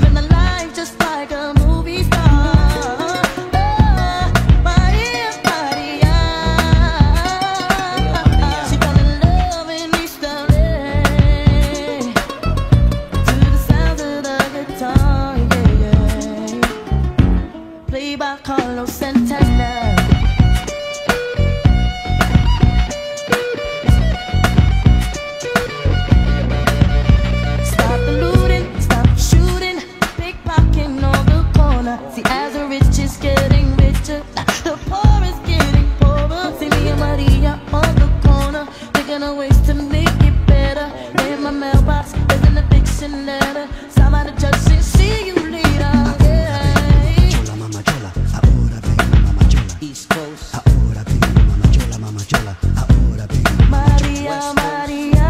living a life just like a movie star. Maria, Maria, she fell in love in East L.A. to the sounds of the guitar, yeah. Played by Carlos Santana. See, as the rich is getting richer, the poor is getting poorer. See me and Maria on the corner, thinking of ways to make it better. In my mailbox, there's an eviction letter. Signed by the judge, say, see you later. Yeah. Chola, mama chola, ahora vengo, mama chola. East Coast. Ahora vengo, mama chola, mama chola. Ahora vengo, mama chola. Maria,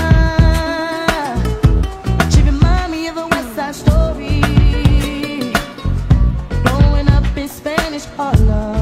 Maria, she remind me of a West Side Story. Spanish Harlem.